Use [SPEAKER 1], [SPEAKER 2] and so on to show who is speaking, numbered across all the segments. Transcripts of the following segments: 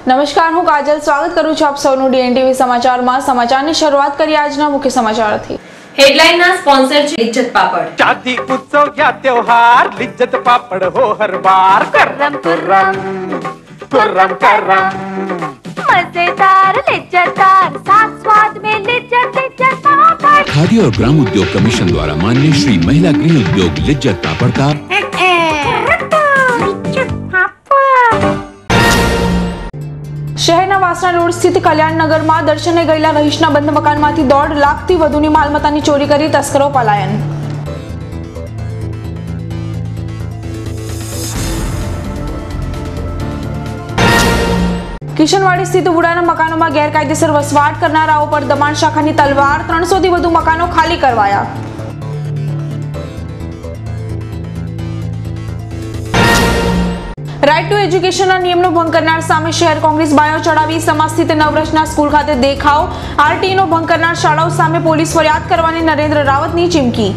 [SPEAKER 1] નમસ્કાર, હું કાજલ સ્વાગત કરું છું આપ સૌનું ડીએનટીવી સમાચારમાં। સમાચારની શરૂઆત કરીએ આજના મુખ્ય સમાચારથી।
[SPEAKER 2] Headline sponsor Lijjat Papad.
[SPEAKER 3] शादी उत्सव या त्योहार लिज्जत पापड़ हो हर बार।
[SPEAKER 4] कर्रम कर्रम
[SPEAKER 3] कुर्रम करम
[SPEAKER 4] मजेदार लिज्जतदार साथ स्वाद में लिज्जत लिज्जत पापड़।
[SPEAKER 5] खादी और ग्राम उद्योग कमीशन द्वारा मान्य श्री महिला गृह उद्योग लिज्जत पापड़ का
[SPEAKER 1] શહેરના વાસણા રોડ સ્થિત કલ્યાણનગરમાં દર્શને ગયેલા રહીશના બંધ મકાનમાંથી 1.5 લાખથી વધુની માલમત્તાની ચોરી કરી તસ્કરો પલાયન। કિશનવાડી સ્થિત વુડાના મકાનોમાં ગેરકાયદેસર વસવાટ કરનારાઓ પર દબાણ શાખાની તલવાર, 300થી વધુ મકાનો ખાલી કરવાયા। રાઇટ ટુ એજ્યુકેશનના નિયમનો ભંગ કરનાર સામે શહેર કોંગ્રેસ બાયો ચડાવી। સમાજ સ્થિત નવરચના સ્કૂલ ખાતે દેખાવ। આરટીઈનો ભંગ કરનાર શાળાઓ સામે પોલીસ ફરિયાદ કરવાની નરેન્દ્ર રાવતની ચીમકી।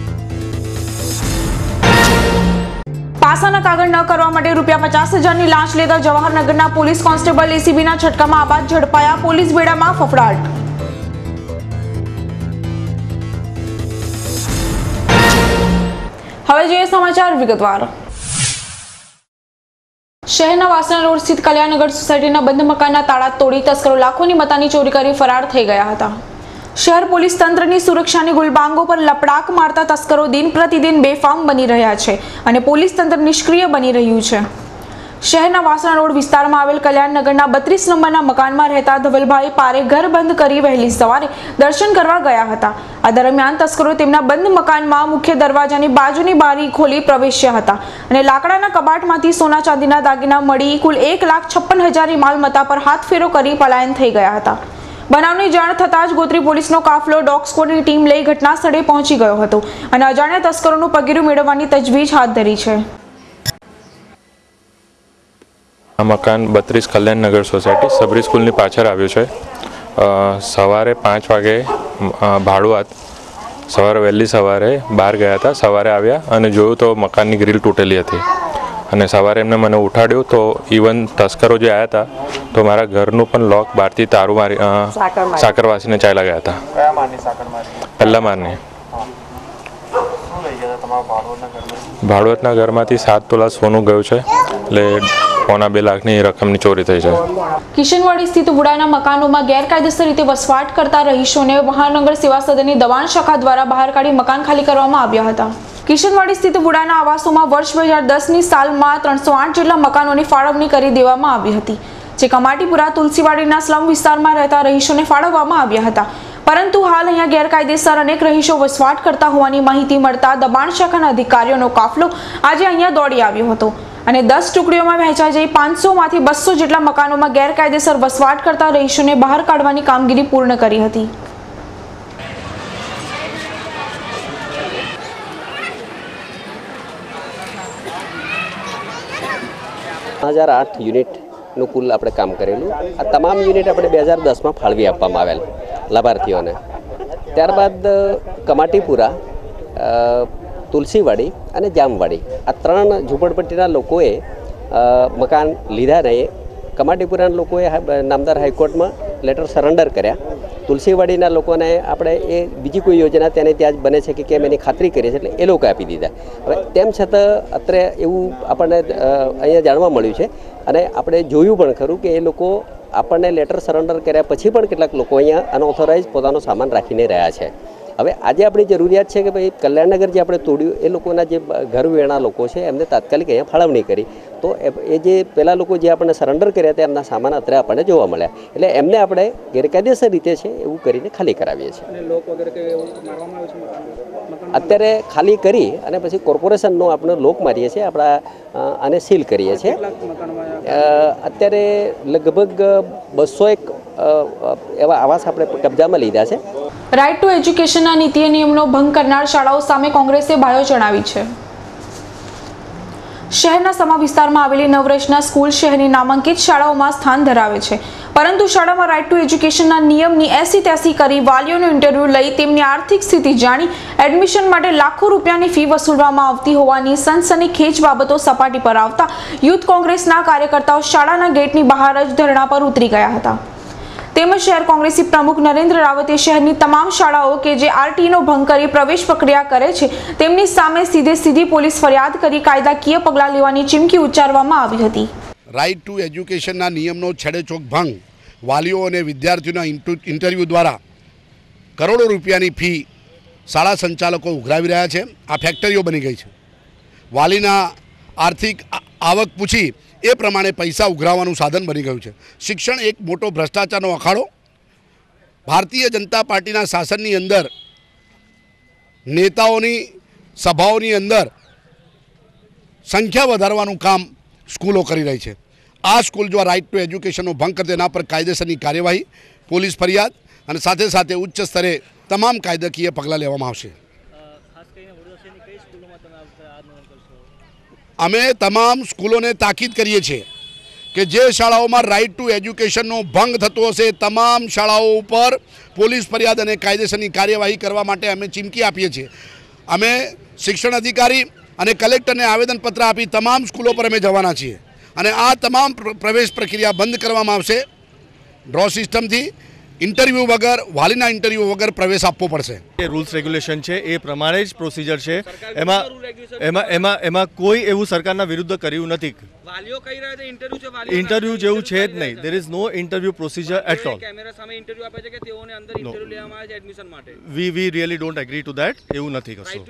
[SPEAKER 1] પાસાના કાગળ ન કરવા માટે ₹50,000ની લાંચ લેતા જવાહરનગરના પોલીસ કોન્સ્ટેબલ એસીબીના છટકામાં આબાદ ઝડપાયા। પોલીસ બેડામાં ફફડાટ। હવે જોઈએ સમાચાર વિગતવાર। શહેરના વાસણા રોડ સ્થિત કલ્યાણનગર સોસાયટીના બંધ મકાનના તાળા તોડી તસ્કરો લાખોની મત્તાની ચોરી કરી ફરાર થઈ ગયા હતા। શહેર પોલીસ તંત્રની સુરક્ષાની ગુલબાંગો પર લપડાક મારતા તસ્કરો દિન પ્રતિદિન બેફામ બની રહ્યા છે અને પોલીસ તંત્ર નિષ્ક્રિય બની રહ્યું છે। શહેરના વાસણા રોડ વિસ્તારમાં આવેલ કલ્યાણનગરના 32 નંબરના મકાનમાં રહેતા ધવલભાઈ પારે ઘર બંધ કરી વહેલી સવારે દર્શન કરવા ગયા હતા। આ દરમિયાન તસ્કરો તેમના બંધ મકાનમાં મુખ્ય દરવાજાની બાજુની બારી ખોલી પ્રવેશ્યા હતા અને લાકડાના કબાટમાંથી સોના ચાંદીના દાગીના મળી કુલ 1,56,000ની માલમત્તા પર હાથફેરો કરી પલાયન થઈ ગયા હતા। બનાવની જાણ થતાં જ ગોત્રી પોલીસનો કાફલો ડોગ સ્ક્વોડની ટીમ લઈ ઘટના સ્થળે પહોંચી ગયો હતો અને અજાણ્યા તસ્કરોનું પગેરું મેળવવાની તજવીજ હાથ ધરી છે।
[SPEAKER 6] આ મકાન 32 કલ્યાણનગર સોસાયટી સબરી સ્કૂલની પાછળ આવ્યું છે। સવારે 5 વાગે ભાડુઆત સવારે વહેલી સવારે બહાર ગયા હતા। સવારે આવ્યા અને જોયું તો મકાનની ગ્રીલ તૂટેલી હતી અને સવારે એમને મને ઉઠાડ્યું તો ઇવન તસ્કરો જે આવ્યા હતા તો મારા ઘરનું પણ લોક બહારથી તારું મારી સાકરવાસીને ચાલ્યા ગયા હતા। પહેલા મારની ભાડુઆતના ઘરમાંથી 7 તોલા સોનું ગયું છે એટલે 1.25 લાખની રકમની ચોરી થઈ છે।
[SPEAKER 1] કિશનવાડી સ્થિત વુડાના મકાનોમાં ગેરકાયદેસર રીતે વસવાટ કરતા રહીશોને મહાનગર સેવા સદનની દબાણ શાખા દ્વારા બહાર કાઢી મકાન ખાલી કરવામાં આવ્યા હતા। કિશનવાડી સ્થિત વુડાના આવાસોમાં વર્ષ 2010ની સાલમાં 308 જેટલા મકાનોની ફાળવણી કરી દેવામાં આવી હતી, જે કમાટીપુરા તુલસીવાડીના સ્લમ વિસ્તારમાં રહેતા રહીશોને ફાળવવામાં આવ્યા હતા। પરંતુ હાલ અહીંયા ગેરકાયદેસર અનેક રહીશો વસવાટ કરતા હોવાની માહિતી મળતા દબાણ શાખાના અધિકારીઓનો કાફલો આજે અહીંયા દોડી આવ્યો હતો અને 10 ટુકડીઓમાં વહેંચાઈ જઈ 500માંથી 200 જેટલા મકાનોમાં ગેરકાયદેસર વસવાટ કરતા રહીશોને બહાર કાઢવાની કામગીરી પૂર્ણ કરી હતી।
[SPEAKER 7] 1008 યુનિટનું કુલ આપણે કામ કરેલું। આ તમામ યુનિટ આપણે 2010માં ફાળવી આપવામાં આવેલ લાભાર્થીઓને। ત્યારબાદ કમાટીપુરા, તુલસીવાડી અને જામવાડી આ 3 ઝૂંપડપટ્ટીના લોકોએ મકાન લીધા નહીં। કમાટીપુરાના લોકોએ નામદાર હાઈકોર્ટમાં લેટર સરેન્ડર કર્યા। તુલસીવાડીના લોકોને આપણે એ બીજી કોઈ યોજના તેને ત્યાં જ બને છે કે કેમ એની ખાતરી કરી છે એટલે એ લોકો આપી દીધા। હવે તેમ છતાં અત્યારે એવું આપણને અહીંયા જાણવા મળ્યું છે અને આપણે જોયું પણ ખરું કે એ લોકો આપણને લેટર સરેન્ડર કર્યા પછી પણ કેટલાક લોકો અહીંયા અનઓથોરાઇઝ પોતાનો સામાન રાખીને રહ્યા છે। હવે આજે આપણી જરૂરિયાત છે કે ભાઈ કલ્યાણનગર જે આપણે તોડ્યું એ લોકોના જે ઘર વેણા લોકો છે એમને તાત્કાલિક અહીંયા ફાળવણી કરી તો એ જે પેલા લોકો જે આપણને સરેન્ડર કર્યા હતા એમના સામાન અત્યારે આપણને જોવા મળ્યા એટલે એમને આપણે ગેરકાયદેસર રીતે છે એવું કરીને ખાલી કરાવીએ છીએ। અત્યારે ખાલી કરી અને પછી કોર્પોરેશનનો આપણે લોક મારીએ છીએ, આપણા આને સીલ કરીએ છીએ। અત્યારે લગભગ 201 એવા આવાસ આપણે કબજામાં લીધા છે।
[SPEAKER 1] રાઇટ ટુ એજ્યુકેશનના નીતિ નિયમનો ભંગ કરનાર શાળાઓ સામે કોંગ્રેસે બાયો ચડાવી છે। શહેરના સમા વિસ્તારમાં આવેલી 9 વર્ષના સ્કૂલ શહેરની નામાંકિત શાળાઓમાં સ્થાન ધરાવે છે, પરંતુ શાળામાં રાઇટ ટુ એજ્યુકેશનના નિયમની 80-83 કરી વાલીઓનું ઇન્ટરવ્યૂ લઈ તેમની આર્થિક સ્થિતિ જાણી એડમિશન માટે લાખો રૂપિયાની ફી વસૂલવામાં આવતી હોવાની સનસનીખેજ બાબતો સપાટી પર આવતા યુથ કોંગ્રેસના કાર્યકર્તાઓ શાળાના ગેટની બહાર જ ધરણા પર ઉતરી ગયા હતા. તેમજ શહેર કોંગ્રેસી પ્રમુખ નરેન્દ્ર રાવતે શહેરની તમામ શાળાઓ કે જે આરટીનો ભંગ કરી પ્રવેશ પ્રક્રિયા કરે છે તેમની સામે સીધી પોલીસ ફરિયાદ કરી કાયદાકીય પગલાં લેવાની ચીમકી ઉચ્ચારવામાં આવી હતી.
[SPEAKER 8] રાઇટ ટુ એજ્યુકેશનના નિયમનો છેડેચોક ભંગ, વાલીઓ અને વિદ્યાર્થીઓના ઇન્ટરવ્યૂ દ્વારા કરોડો રૂપિયાની ફી શાળા સંચાલકો ઉઘરાવી રહ્યા છે. આ ફેક્ટરીઓ બની ગઈ છે. વાલીના આર્થિક આવક પૂછી એ પ્રમાણે પૈસા ઉઘરાવવાનું સાધન બની ગયું છે. શિક્ષણ એક મોટો ભ્રષ્ટાચારનો અખાડો. ભારતીય જનતા પાર્ટીના શાસનની અંદર નેતાઓની સભાઓની અંદર સંખ્યા વધારવાનું કામ સ્કૂલો કરી રહી છે. આ સ્કૂલ જો રાઇટ ટુ એજ્યુકેશનનો ભંગ કરે તેના પર કાયદેસરની કાર્યવાહી, પોલીસ ફરિયાદ અને સાથે સાથે ઉચ્ચ સ્તરે તમામ કાયદાકીય પગલાં લેવામાં આવશે. અમે તમામ સ્કૂલોને તાકીદ કરીએ છીએ કે જે શાળાઓમાં રાઇટ ટુ એજ્યુકેશનનો ભંગ થતો હશે તમામ શાળાઓ ઉપર પોલીસ ફરિયાદ અને કાયદેસરની કાર્યવાહી કરવા માટે અમે ચીમકી આપીએ છીએ. અમે શિક્ષણ અધિકારી અને કલેક્ટરને આવેદનપત્ર આપી તમામ સ્કૂલો પર અમે જવાના છીએ અને આ તમામ પ્રવેશ પ્રક્રિયા બંધ કરવામાં આવશે. ડ્રો સિસ્ટમથી ઇન્ટરવ્યૂ વગર, વાલીના ઇન્ટરવ્યૂ વગર પ્રવેશ આપવો પડશે.
[SPEAKER 9] એ રૂલ્સ રેગ્યુલેશન છે એ પ્રમાણે જ પ્રોસિજર છે. એમાં કોઈ એવું સરકારના વિરુદ્ધ કર્યું નથી. ઇન્ટરવ્યૂ જેવું છે જ નહીં. There is no interview procedure at all. We really don't agree to that. એવું નથી કશું.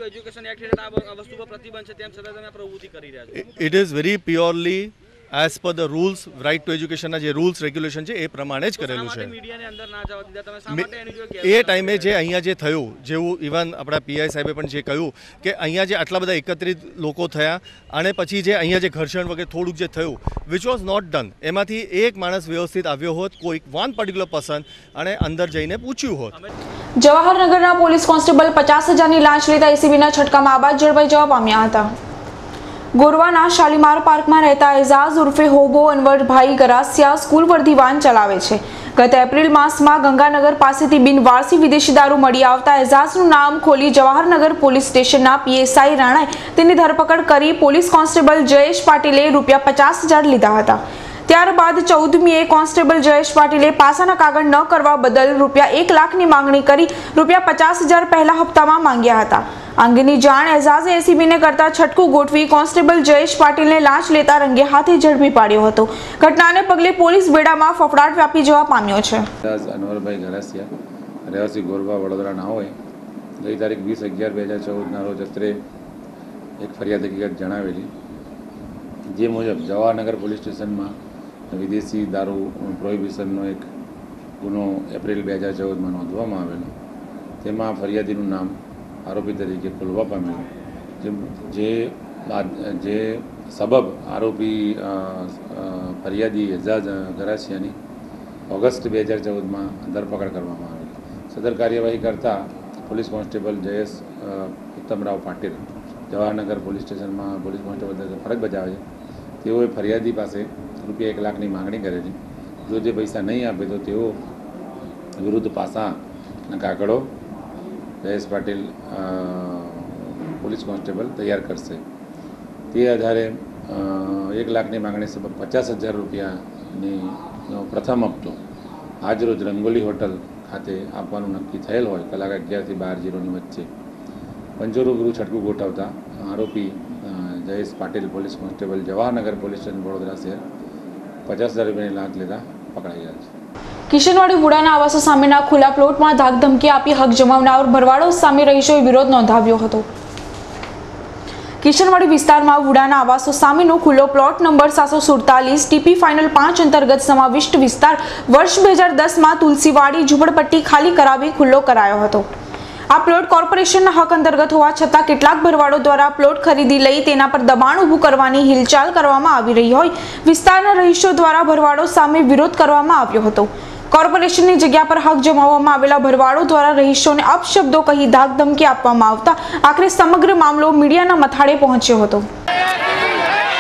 [SPEAKER 9] It is very purely as per the rules. Right to એજ્યુકેશનના જે રૂલ્સ રેગ્યુલેશન છે એ પ્રમાણે જ કરેલું છે. એ ટાઈમે જે અહીંયા જે થયું, જેવું ઇવન આપણા પીઆઈ સાહેબે પણ જે કહ્યું કે અહીંયા જે આટલા બધા એકત્રિત લોકો થયા અને પછી જે અહીંયા જે ઘર્ષણ વગેરે થોડુંક જે થયું વિચ વોઝ નોટ ડન, એમાંથી એક માણસ વ્યવસ્થિત આવ્યો હોત, કોઈ વન પર્ટિક્યુલર પર્સન, અને અંદર જઈને પૂછ્યું હોત.
[SPEAKER 1] જવાહરનગરના પોલીસ કોન્સ્ટેબલ 50,000ની લાંચ લેતા એસીબીના છટકામાં આબાદ ઝડપાઈ જવા પામ્યા હતા. ગોરવાના શાલીમાર પાર્કમાં રહેતા એઝાઝ ઉર્ફે હોબો અનવરભાઈ ગરાસિયા સ્કૂલ વર્ધી વાન ચલાવે છે. ગત એપ્રિલ માસમાં ગંગાનગર પાસેથી બિનવારસી વિદેશી દારૂ મળી આવતા એઝાઝનું નામ ખોલી જવાહરનગર પોલીસ સ્ટેશનના પીએસઆઈ રાણાએ તેની ધરપકડ કરી પોલીસ કોન્સ્ટેબલ જયેશ પાટીલે ₹50,000 લીધા હતા. ત્યારબાદ 14મીએ કોન્સ્ટેબલ જયેશ પાટીલે પાસાના કાગળ ન કરવા બદલ ₹1 લાખની માંગણી કરી ₹50,000 પહેલા હપ્તામાં માંગ્યા હતા. અંગેની જાણ એઝાઝે એસીબીને કરતા છટકું ગોઠવી કોન્સ્ટેબલ જયેશ પાટીલને લાંચ લેતા રંગે હાથે ઝડપી પાડ્યો હતો. ઘટનાને પગલે પોલીસ બેડામાં ફફડાટ વ્યાપી જવા પામ્યો છે.
[SPEAKER 10] અનવરભાઈ ગરાસિયા રહેવાસી ગોરવા વડોદરાના હોય ગઈ તારીખ 20/11/2014ના રોજ અત્રે એક ફરિયાદ હકીકત જણાવેલી, જે મુજબ જવાહરનગર પોલીસ સ્ટેશનમાં વિદેશી દારૂ પ્રોહિબિશનનો એક ગુનો એપ્રિલ 2014માં નોંધવામાં આવેલો. તેમાં ફરિયાદીનું નામ આરોપી તરીકે ખોલવા પામેલું, જે સબબ આરોપી ફરિયાદી એઝાઝ ગરાસિયાની ઓગસ્ટ 2014માં ધરપકડ કરવામાં આવેલી. સદર કાર્યવાહી કરતાં police constable Jayesh Uttamrao Patil Jawaharnagar police સ્ટેશનમાં પોલીસ કોન્સ્ટેબલ તરીકે ફરજ બજાવે છે. તેઓએ ફરિયાદી પાસે ₹1 લાખની માંગણી કરેલી. જો તે પૈસા નહીં આપે તો તેઓ વિરુદ્ધ પાસાના કાગળો જયેશ પાટીલ પોલીસ કોન્સ્ટેબલ તૈયાર કરશે. તે આધારે ₹1 લાખની માંગણી સબબ ₹50,000ની પ્રથમ હપ્તો આજરોજ રંગોલી હોટલ ખાતે આપવાનું નક્કી થયેલ હોય કલાક 11 થી 12:00ની વચ્ચે પંચોરૂબરૂ છટકું ગોઠવતા આરોપી Jayesh Patil police constable Jawaharnagar police station Vadodara શહેર ₹50,000ની લાંચ લેતા પકડાઈ ગયા છે.
[SPEAKER 1] કિશનવાડી વુડાના આવાસો સામેના ખુલ્લા પ્લોટમાં ધાકધમકી આપી હક જમાવનાર ભરવાડો સામે રહીશોએ વિરોધ નોંધાવ્યો હતો. કિશનવાડી વિસ્તારમાં વુડાના આવાસો સામેનો ખુલ્લો પ્લોટ નંબર 747 ટીપી ફાઇનલ 5 અંતર્ગત સમાવિષ્ટ વિસ્તાર વર્ષ 2010માં તુલસીવાડી ઝૂંપડપટ્ટી ખાલી કરાવી ખુલ્લો કરાયો હતો. આ પ્લોટ કોર્પોરેશનના હક અંતર્ગત હોવા છતાં કેટલાક ભરવાડો દ્વારા પ્લોટ ખરીદી લઈ તેના પર દબાણ ઊભું કરવાની હિલચાલ કરવામાં આવી રહી હોય વિસ્તારના રહીશો દ્વારા ભરવાડો સામે વિરોધ કરવામાં આવ્યો હતો. કોર્પોરેશનની જગ્યા પર હક જમાવવામાં આવેલા ભરવાડો દ્વારા રહીશોને અપશબ્દો કહી ધાકધમકી આપવામાં આવતા આખરે સમગ્ર મામલો મીડિયાના મથાળે પહોંચ્યો હતો.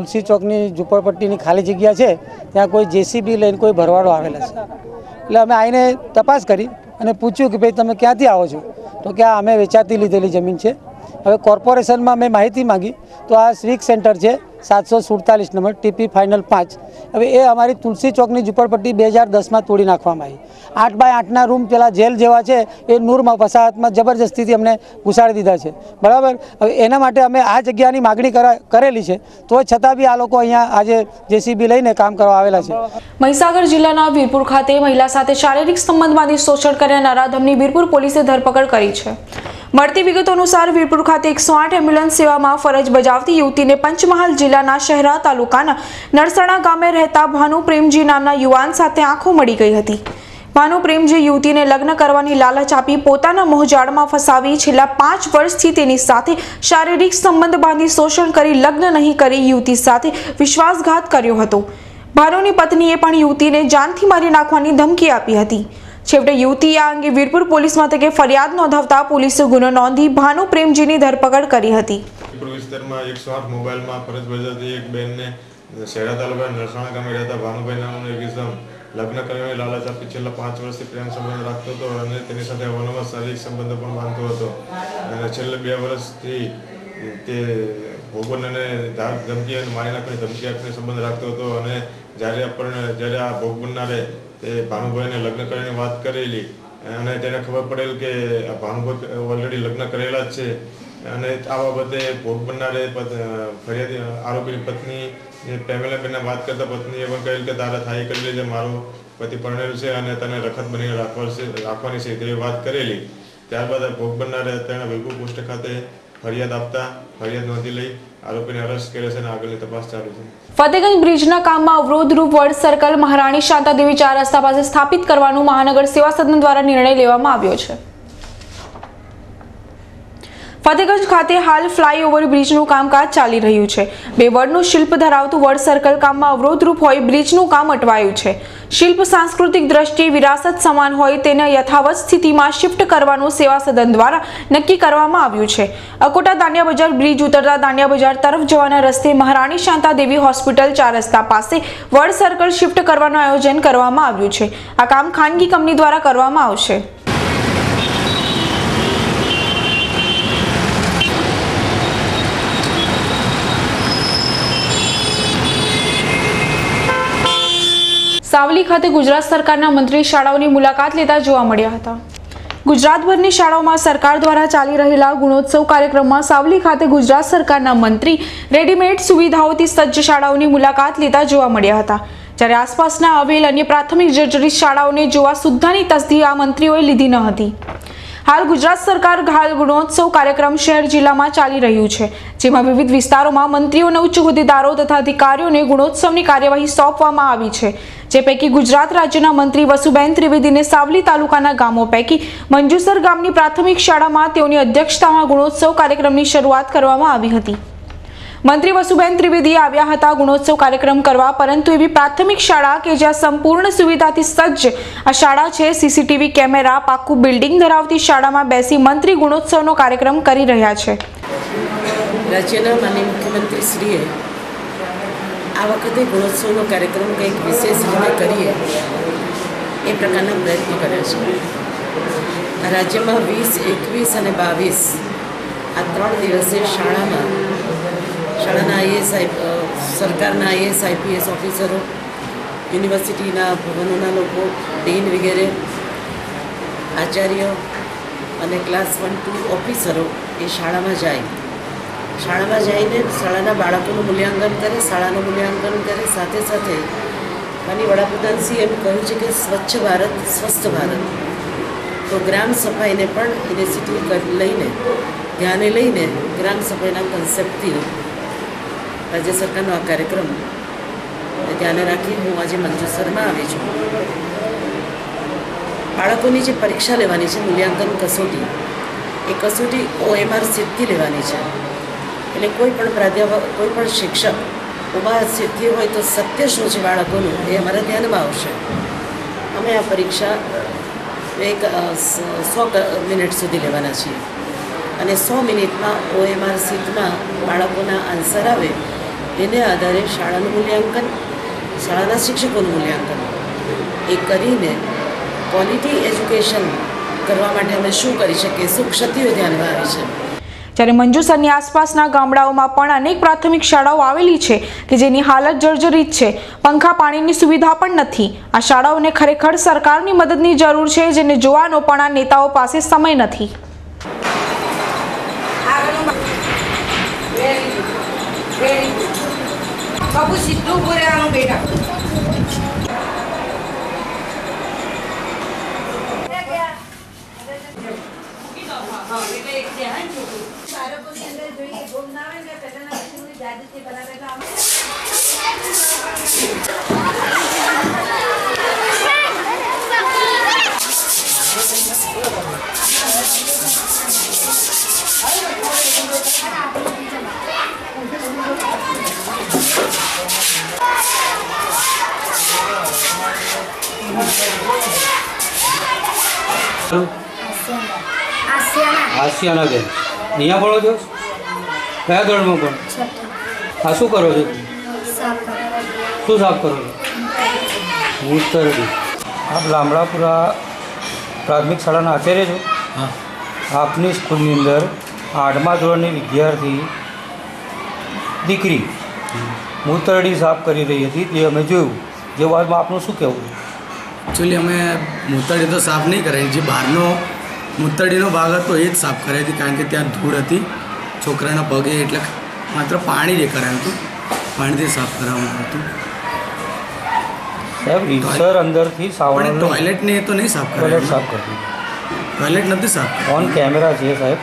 [SPEAKER 11] તુલસી ચોકની ઝૂંપડપટ્ટીની ખાલી જગ્યા છે ત્યાં કોઈ જેસીબી લઈને કોઈ ભરવાડો આવેલા છે. એટલે અમે આવીને તપાસ કરી અને પૂછ્યું કે ભાઈ તમે ક્યાંથી આવો છો, તો કે અમે વેચાતી લીધેલી જમીન છે. હવે કોર્પોરેશનમાં મેં માહિતી માંગી તો આ સ્વીક સેન્ટર છે 747 નંબર ટીપી ફાઇનલ 5. હવે એ અમારી તુલસી ચોકની ઝૂંપડપટ્ટી 2010માં તોડી નાખવામાં આવી. 8x8ના રૂમ પેલા જેલ જેવા છે એ નૂરમાં વસાહતમાં જબરજસ્તીથી અમને ઘુસાડી દીધા છે. બરાબર. હવે એના માટે અમે આ જગ્યાની માગણી કરેલી છે, તો છતાં બી આ લોકો અહીંયા આજે જેસીબી લઈને કામ કરવા આવેલા છે.
[SPEAKER 1] મહીસાગર જિલ્લાના વીરપુર ખાતે મહિલા સાથે શારીરિક સંબંધમાંથી શોષણ કર્યા નરાધમની વીરપુર પોલીસે ધરપકડ કરી છે. મળતી વિગતો અનુસાર વીરપુર ખાતે 108 એમ્બ્યુલન્સ સેવામાં ફરજ બજાવતી યુવતીને પંચમહાલ જિલ્લાના શહેરા તાલુકાના નરસણા ગામે રહેતા ભાનુ પ્રેમજી નામના યુવાન સાથે આંખો મળી ગઈ હતી. ભાનુ પ્રેમજી યુવતીને લગ્ન કરવાની લાલચ આપી પોતાના મોહજાળમાં ફસાવી છેલ્લા 5 વર્ષથી તેની સાથે શારીરિક સંબંધ બાંધી શોષણ કરી લગ્ન નહીં કરી યુવતી સાથે વિશ્વાસઘાત કર્યો હતો. ભાનુની પત્નીએ પણ યુવતીને જાનથી મારી નાખવાની ધમકી આપી હતી. છેવટે યુવતીએ આ અંગે વીરપુર પોલીસ મથકે ફરિયાદ નોંધાવતા પોલીસે ગુનો નોંધી ભાનુ પ્રેમજીની ધરપકડ કરી હતી.
[SPEAKER 12] વીરપુર વિસ્તારમાં 108 મોબાઈલમાં ફરજ બજાવતી એક બેનને શહેરા તાલુકાના નરસાણા ગામે રહેતા ભાનુભાઈ નામનો એક ઇસમ લગ્ન કરવાની લાલચ આપી છેલ્લા 5 વર્ષથી પ્રેમ સંબંધ રાખતો હતો અને તેની સાથે અવારનવાર શારીરિક સંબંધો પણ બાંધતો હતો. અને છેલ્લા 2 વર્ષથી તે ભોગબનને ધમકી અને મારી નાખવાની ધમકી આપીને સંબંધ રાખતો હતો. અને જ્યારે આ ભોગ બનનારે તે ભાનુભાઈને લગ્ન કરવાની વાત કરેલી અને તેને ખબર પડેલ કે ભાનુભાઈ ઓલરેડી લગ્ન કરેલા જ છે. અને આ બાબતે ભોગ બનનારે ફરિયાદી આરોપીની પત્ની પ્રેમેલાબેનને વાત કરતા પત્નીએ પણ કહેલ કે તારા થાય કરેલી છે, મારો પતિ પરણેલ છે અને તને રખત બનીને રાખવાની છે તેવી વાત કરેલી. ત્યારબાદ ભોગ બનનારે તેણે વીરપુર પોસ્ટ ખાતે ફરિયાદ આપતા ફરિયાદ નોંધી લઈ આરોપીને અરેસ્ટ કરે છે અને આગળની તપાસ ચાલુ છે.
[SPEAKER 1] ફતેગંજ બ્રિજના કામમાં અવરોધરૂપ વર્લ્ડ સર્કલ મહારાણી શાંતાદેવી 4 રસ્તા પાસે સ્થાપિત કરવાનું મહાનગર સેવા સદન દ્વારા નિર્ણય લેવામાં આવ્યો છે. ફતેગંજ ખાતે હાલ ફ્લાયઓવર બ્રિજનું કામકાજ ચાલી રહ્યું છે. 2 વર્ડનું શિલ્પ ધરાવતું વર્લ્ડ સર્કલ કામમાં અવરોધરૂપ હોય બ્રિજનું કામ અટવાયું છે. શિલ્પ સાંસ્કૃતિક દ્રષ્ટિએ વિરાસત સમાન હોય તેને યથાવત સ્થિતિમાં શિફ્ટ કરવાનું સેવા સદન દ્વારા નક્કી કરવામાં આવ્યું છે. અકોટા દાંડિયા બજાર બ્રિજ ઉતરતા દાંડિયા બજાર તરફ જવાના રસ્તે મહારાણી શાંતાદેવી હોસ્પિટલ 4 રસ્તા પાસે વર્લ્ડ સર્કલ શિફ્ટ કરવાનું આયોજન કરવામાં આવ્યું છે. આ કામ ખાનગી કંપની દ્વારા કરવામાં આવશે. સાવલી ખાતે ગુજરાત સરકારના મંત્રી શાળાઓની મુલાકાત લેતા જોવા મળ્યા હતા. ગુજરાતભરની શાળાઓમાં સરકાર દ્વારા ચાલી રહેલા ગુણોત્સવ કાર્યક્રમમાં સાવલી ખાતે ગુજરાત સરકારના મંત્રી રેડીમેડ સુવિધાઓથી સજ્જ શાળાઓની મુલાકાત લેતા જોવા મળ્યા હતા. જ્યારે આસપાસના આવેલ અન્ય પ્રાથમિક જર્જરિત શાળાઓને જોવા સુદ્ધાની તસદી આ મંત્રીઓએ લીધી ન હતી. હાલ ગુજરાત સરકાર ગુણોત્સવ કાર્યક્રમ શહેર જિલ્લામાં ચાલી રહ્યું છે, જેમાં વિવિધ વિસ્તારોમાં મંત્રીઓના ઉચ્ચ હોદ્દેદારો તથા અધિકારીઓને ગુણોત્સવની કાર્યવાહી સોંપવામાં આવી છે. જે પૈકી ગુજરાત રાજ્યના મંત્રી વસુબેન ત્રિવેદીને સાવલી તાલુકાના ગામો પૈકી મંજુસર ગામની પ્રાથમિક શાળામાં તેઓની અધ્યક્ષતામાં ગુણોત્સવ કાર્યક્રમની શરૂઆત કરવામાં આવી હતી. મંત્રી વસુબેન ત્રિવેદી આવ્યા હતા ગુણોત્સવ કાર્યક્રમ કરવા, પરંતુ એવી પ્રાથમિક શાળા કે જ્યાં સંપૂર્ણ સુવિધાથી સજ્જ આ શાળા છે, સીસીટીવી કેમેરા, પાક્કું બિલ્ડિંગ ધરાવતી શાળામાં બેસી મંત્રી ગુણોત્સવનો કાર્યક્રમ કરી રહ્યા છે.
[SPEAKER 13] રાજ્યના માનનીય મુખ્યમંત્રી શ્રીએ આ વખતે ગુણોત્સવનો કાર્યક્રમ કંઈક વિશેષ રીતે કરીએ એ પ્રકારના પ્રયત્નો કર્યા છે. રાજ્યમાં 20, 21 અને 22 આ 3 દિવસે શાળાના આઈએસ સરકારના આઈએસ આઈપીએસ ઓફિસરો, યુનિવર્સિટીના ભવનોના લોકો, ડીન વગેરે આચાર્ય અને ક્લાસ 1-2 ઓફિસરો એ શાળામાં જઈને શાળાના બાળકોનું મૂલ્યાંકન કરે, શાળાનું મૂલ્યાંકન કરે. સાથે સાથે માનનીય વડાપ્રધાનશ્રીએ એમ કહ્યું છે કે સ્વચ્છ ભારત સ્વસ્થ ભારત, તો ગ્રામ સફાઈને પણ ઇનિશિયેટિવ લઈને ધ્યાને લઈને ગ્રામ સફાઈના કન્સેપ્ટથી રાજ્ય સરકારનો આ કાર્યક્રમ ધ્યાને રાખી હું આજે મંજુસરમાં આવી છું. બાળકોની જે પરીક્ષા લેવાની છે, મૂલ્યાંકન કસોટી, એ કસોટી OMR સીટથી લેવાની છે. એટલે કોઈ પણ પ્રાધ્યાપક, કોઈ પણ શિક્ષક OMR સીટથી હોય તો સત્ય શું છે બાળકોનું એ અમારા ધ્યાનમાં આવશે. અમે આ પરીક્ષા 100 મિનિટ સુધી લેવાના છીએ અને 100 મિનિટમાં OMR સીટમાં બાળકોના આન્સર આવે એને આધારે શાળાનું મૂલ્યાંકન, શાળાના શિક્ષકોનું મૂલ્યાંકન એ કરીને ક્વોલિટી એજ્યુકેશન કરવા માટે અમે શું કરી શકીએ, શું ક્ષતિઓ ધ્યાનમાં આવી છે.
[SPEAKER 1] જ્યારે મંજુસરની આસપાસના ગામડાઓમાં પણ અનેક પ્રાથમિક શાળાઓ આવેલી છે કે જેની હાલત જર્જરિત છે. પંખા, પાણીની સુવિધા પણ નથી. આ શાળાઓને ખરેખર સરકારની મદદની જરૂર છે, જેને જોવાનો પણ આ નેતાઓ પાસે સમય નથી.
[SPEAKER 14] બાબુ સીધું પૂરે આનું બેટા.
[SPEAKER 11] આસિયાના બેન, અહીંયા ભણો છો? કયા ધોરણમાં ભણો? આ શું કરો છો? શું સાફ કરો છો? મૂતરડી. આપ લામડાપુરા પ્રાથમિક શાળાના આચાર્ય છો? હા. આપની સ્કૂલની અંદર 8મા ધોરણની વિદ્યાર્થી દીકરી મૂતરડી સાફ કરી રહી હતી, તે અમે જોયું. જે વાતમાં આપનું શું કહેવું?
[SPEAKER 15] એકચ્યુઅલી અમે મૂતરડી તો સાફ નહીં કરાવી, જે બહારનો મૂતરડીનો ભાગ હતો એ જ સાફ કરાવી હતી, કારણ કે ત્યાં ધૂળ હતી છોકરાના પગે, એટલે માત્ર પાણી દેખાડાયું હતું, પાણીથી સાફ કરાવવાનું હતું.
[SPEAKER 11] સાહેબ રીસર અંદરથી સાવણ
[SPEAKER 15] ટોયલેટને તો નહીં સાફ કરાવી,
[SPEAKER 11] સાફ કરતી
[SPEAKER 15] ટોયલેટ નથી સાફ.
[SPEAKER 11] ઓન કેમેરા છે સાહેબ.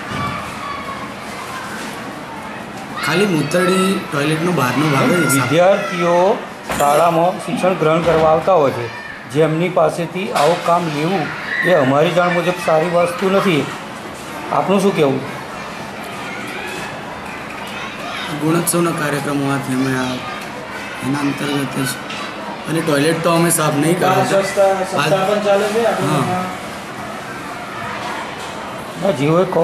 [SPEAKER 15] ખાલી મૂતરડી ટોયલેટનો બહારનો ભાગ.
[SPEAKER 11] વિદ્યાર્થીઓ શાળામાં શિક્ષણ ગ્રહણ કરવા આવતા હોય છે, જેમની પાસેથી આવું કામ લેવું એ અમારી જાણ મુજબ સારી વસ્તુ નથી. આપનું શું કહેવું?
[SPEAKER 15] ગુણોત્સવના કાર્યક્રમોમાંથી અમે એના અંતર્ગત જ, અને ટોયલેટ તો અમે સાફ નહીં કરાવતા.
[SPEAKER 11] હા જીવો કહો.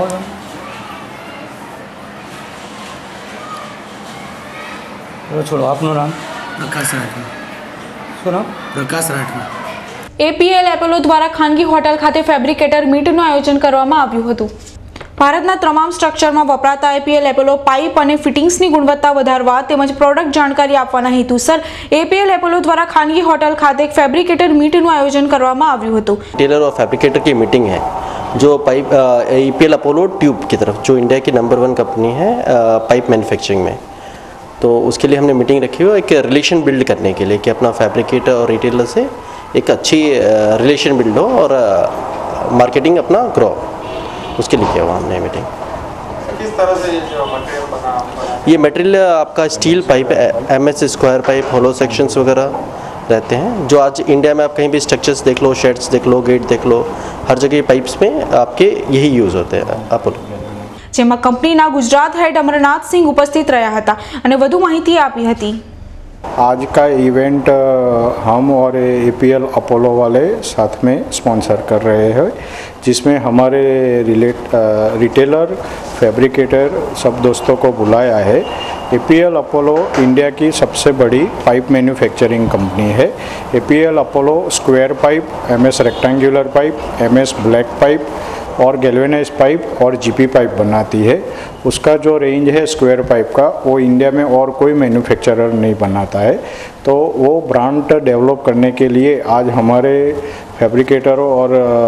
[SPEAKER 11] છોડો. આપનું નામ?
[SPEAKER 15] પ્રકાશ રાઠવા.
[SPEAKER 11] શું નામ?
[SPEAKER 15] પ્રકાશ રાઠવા.
[SPEAKER 1] એપીએલ એપોલો દ્વારા ખાનગી હોટલ ખાતે ફેબ્રિકેટર મીટનું આયોજન કરવામાં આવ્યું હતું. ભારતના તમામ સ્ટ્રક્ચરમાં વપરાતા એપીએલ એપોલો પાઇપ અને ફિટિંગ્સની ગુણવત્તા વધારવા તેમજ પ્રોડક્ટ જાણકારી આપવાના હેતુસર એપીએલ એપોલો દ્વારા ખાનગી હોટલ ખાતે એક ફેબ્રિકેટર મીટનું આયોજન કરવામાં આવ્યું હતું.
[SPEAKER 16] टेलर और फैब्रिकेटर की मीटिंग है जो पाइप एपीएल अपोलो ट्यूब की तरफ, जो इंडिया की नंबर 1 कंपनी है पाइप मैन्युफैक्चरिंग में. तो उसके लिए हमने मीटिंग रखी हुई है, एक रिलेशन बिल्ड करने के लिए कि अपना फैब्रिकेटर और रिटेलर से एक अच्छी रिलेशन बिल्ड हो और मार्केटिंग अपना ग्रो, उसके लिए किया हुआ हमने मीटिंग.
[SPEAKER 12] किस तरह से ये जो मटेरियल बना?
[SPEAKER 16] ये मटेरियल आपका steel pipe, MS square pipe, hollow sections वगैरह रहते हैं, जो आज इंडिया में आप कहीं भी स्ट्रक्चर्स देख लो, शेड्स देख लो, गेट देख लो, हर जगह पाइप्स में आपके यही यूज़ होते हैं अपोलो.
[SPEAKER 1] જેમાં કંપનીના ગુજરાત હેડ અમરનાથ સિંહ ઉપસ્થિત રહ્યા હતા અને વધુ માહિતી આપી હતી.
[SPEAKER 17] आज का इवेंट हम और एपीएल अपोलो वाले साथ में स्पॉन्सर कर रहे हैं, जिसमें हमारे रिटेलर, फैब्रिकेटर सब दोस्तों को बुलाया है. एपीएल अपोलो इंडिया की सबसे बड़ी पाइप मैन्युफैक्चरिंग कंपनी है. APL Apollo square pipe, MS rectangular pipe, MS black pipe और गैल्वेनाइज पाइप और जीपी पाइप बनाती है. उसका जो रेंज है स्क्वायर पाइप का, वो इंडिया में और कोई मैन्युफैक्चरर नहीं बनाता है. तो वो ब्रांड डेवलप करने के लिए आज हमारे फैब्रिकेटरों और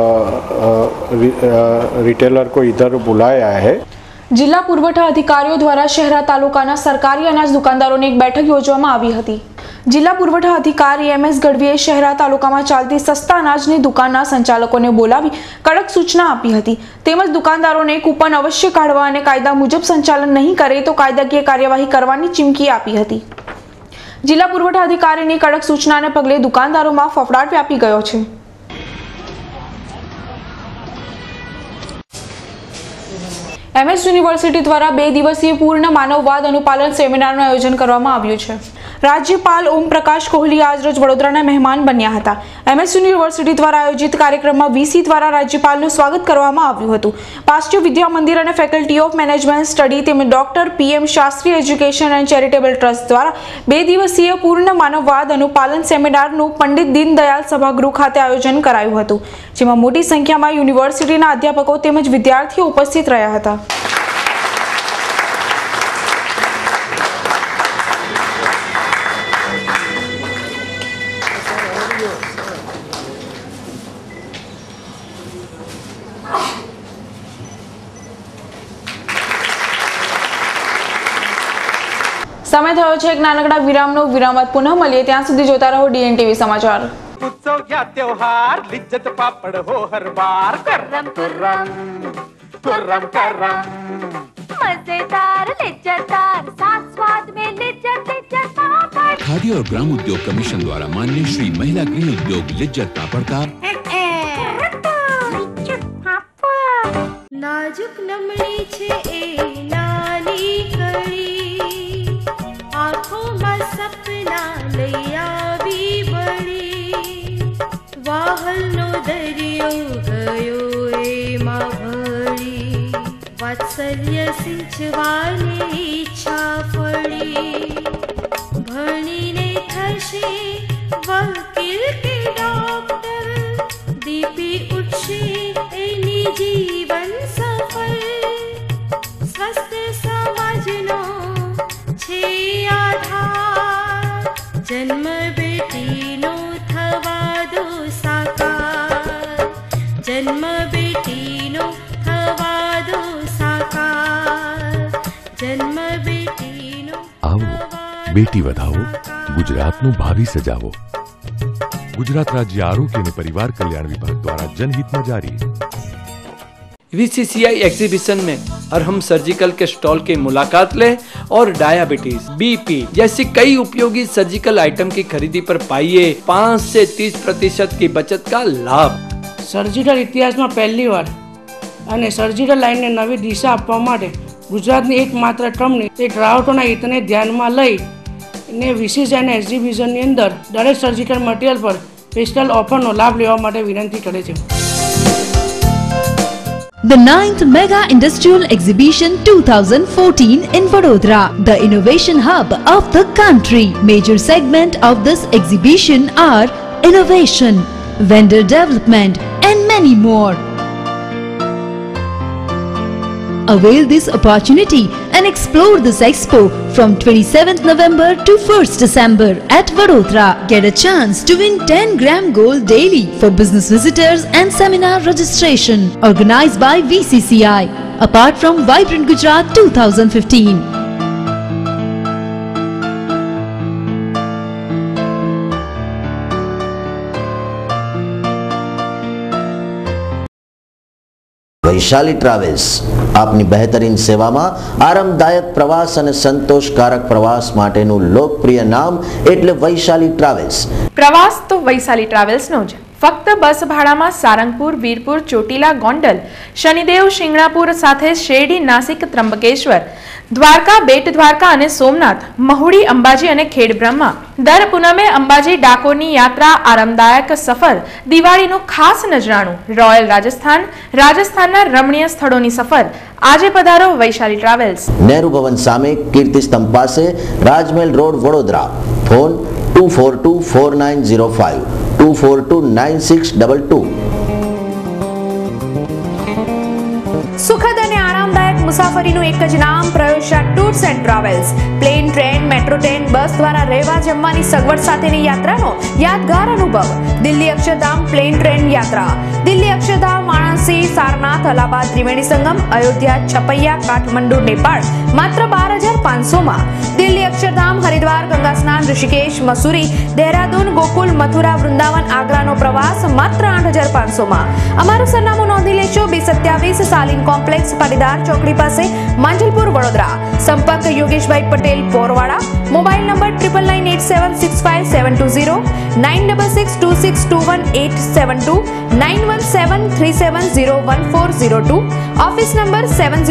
[SPEAKER 17] रिटेलर को इधर बुलाया है.
[SPEAKER 1] જિલ્લા પુરવઠા અધિકારીઓ દ્વારા શહેરા તાલુકાના સરકારી અનાજ દુકાનદારોની એક બેઠક યોજવામાં આવી હતી. જિલ્લા પુરવઠા અધિકારી MS ગઢવીએ શહેરા તાલુકામાં ચાલતી સસ્તા અનાજની દુકાનના સંચાલકોને બોલાવી કડક સૂચના આપી હતી. તેમજ દુકાનદારોને કૂપન અવશ્ય કાઢવા અને કાયદા મુજબ સંચાલન નહીં કરે તો કાયદાકીય કાર્યવાહી કરવાની ચીમકી આપી હતી. જિલ્લા પુરવઠા અધિકારીની કડક સૂચનાને પગલે દુકાનદારોમાં ફફડાટ વ્યાપી ગયો છે. MS યુનિવર્સિટી દ્વારા 2 દિવસીય પૂર્ણ માનવવાદ અનુપાલન સેમિનારનું આયોજન કરવામાં આવ્યું છે. રાજ્યપાલ ઓમ પ્રકાશ કોહલી આજરોજ વડોદરાના મહેમાન બન્યા હતા. MS યુનિવર્સિટી દ્વારા આયોજિત કાર્યક્રમમાં VC દ્વારા રાજ્યપાલનું સ્વાગત કરવામાં આવ્યું હતું. પાશ્ચિમ વિદ્યા મંદિર અને ફેકલ્ટી ઓફ મેનેજમેન્ટ સ્ટડી તેમજ doctor PM Shastri education and charitable trust દ્વારા 2 દિવસીય પૂર્ણ માનવવાદ અનુપાલન સેમિનારનું પંડિત દીનદયાળ સભાગૃહ ખાતે આયોજન કરાયું હતું, જેમાં મોટી સંખ્યામાં યુનિવર્સિટીના અધ્યાપકો તેમજ વિદ્યાર્થીઓ ઉપસ્થિત રહ્યા હતા. समय थयो छे एक नानकड़ा विरामनो. विराम बाद पुनः मळीए, त्यां सुधी जोता रहो DNTV समाचार.
[SPEAKER 3] उत्सव या त्योहार लिज्जत पापड़ हो हर बार.
[SPEAKER 4] कुर्रम कुर्रम
[SPEAKER 3] कुर्रम करम
[SPEAKER 4] मजेदार लिज्जतदार साथ स्वाद में लिज्जत लिज्जत पापड़.
[SPEAKER 5] खादी और ग्राम उद्योग कमीशन द्वारा मान्य श्री महिला गृह उद्योग लिज्जत पापड़ का
[SPEAKER 18] नाजुक नमणी छे ए नानी कड़ी, आँखों सपना लई आवी बड़ी, वाहलनो दरियो गयो एमां भળી, वात्सल्य सिंचવાની ઈચ્છા ફળી, ભણીને થશે વકીલ કે ડોક્ટર, દીપી ઉઠશે એની જીવન સફળ, સ્વસ્થ સમાજનો છે આધાર, જન્મ બેટીનો થવા દો સાકાર, જન્મ બેટીનો થવા દો સાકાર, જન્મ બેટીનો.
[SPEAKER 19] આવો બેટી વધાવો, ગુજરાતનું ભાવિ સજાવો. गुजरात राज्य आरोग्य एवं परिवार कल्याण विभाग द्वारा जनहित में जारी.
[SPEAKER 20] VCCI एग्जीबिशन में अरहम सर्जिकल के स्टॉल की मुलाकात लें और डायबिटीज, BP जैसी कई उपयोगी सर्जिकल आइटम की खरीदी पर पाइए 5 से 30% की बचत का लाभ.
[SPEAKER 21] सर्जिकल इतिहास में पहली बार અને સર્જિકલ લાઇનને નવી દિશા આપવા માટે ગુજરાતની એકમાત્ર કંપની તે ગ્રાહકોના હિતને ધ્યાનમાં લઈ ને VCCI એક્ઝિબિશનની અંદર દરેક સર્જિકલ મટીરિયલ પર સ્પેશિયલ ઓફરનો લાભ લેવા માટે વિનંતી કરે છે.
[SPEAKER 22] The 9th Mega Industrial Exhibition 2014 in Vadodara, the innovation hub of the country. Major segment of this exhibition are innovation, vendor development and many more. Avail this opportunity and explore this expo from 27th November to 1st December at Vadodara. Get a chance to win 10 gram gold daily for business visitors and seminar registration. Organized by VCCI. Apart from Vibrant Gujarat 2015.
[SPEAKER 23] Vaishali travels आपनी बेहतरीन सेवा में आरामदायक प्रवास और संतोषकारक प्रवास माटेनु लोकप्रिय नाम एटले वैशाली ट्रावेल्स.
[SPEAKER 24] प्रवास तो वैशाली ट्रावेल्स नो ज. फक्त बस भाड़ा में सारंगपुर, वीरपुर, ચોટીલા, ગોંડલ, શનિદેવ, શિંગણાપુર સાથે શેરડી, નાસિક, ત્રંબકેશ્વર, દ્વારકા, બેટ દ્વારકા અને સોમનાથ, મહુડી, અંબાજી અને ખેડબ્રહ્મા. દર પૂનમે અંબાજી ડાકોરની યાત્રા, આરામદાયક સફર, દિવાળીનું ખાસ નજરાણું, રોયલ રાજસ્થાન, રાજસ્થાનના રમણીય સ્થળોની સફર. આજે પધારો વૈશાલી ટ્રાવેલ્સ.
[SPEAKER 23] नेहरू भवन सामे कीर्ति स्तंभ पासे राजमहल रोड वडोदरा. फोन 24249052 242962.
[SPEAKER 1] સુખદ અને આરામદાયક મુસાફરીનું એક જ નામ Prayosha tours and travels. Plane, train, metro train, bus દ્વારા રહેવા જમવાની સગવડ સાથેની યાત્રાનો યાદગાર અનુભવ. દિલ્હી અક્ષરધામ પ્લેન ટ્રેન યાત્રા. દિલ્હી અક્ષરધામ, વારાણસી, સારનાથ, અલ્હાબાદ, ત્રિવેણી સંગમ, અયોધ્યા, છપૈયા, કાઠમંડુ, નેપાળ માત્ર 12,500 દિલ્હી અક્ષરધામ, હરિદ્વાર, ગંગા સ્નાન, ઋષિકેશ, મસૂરી, દેહરાદૂન, ગોકુલ, મથુરા, વૃંદાવન, આગ્રાનો પ્રવાસ માત્ર 8,500 અમારું સરનામું નોંધી લેશો. 227 સાલિન કોમ્પ્લેક્સ, પાટીદાર ચોકડી પાસે, માંજલપુર, વડોદરા. સંપર્ક Yogeshbhai Patel, Porwada. Mobile number 9987655720 9662621872 9173701402. Office number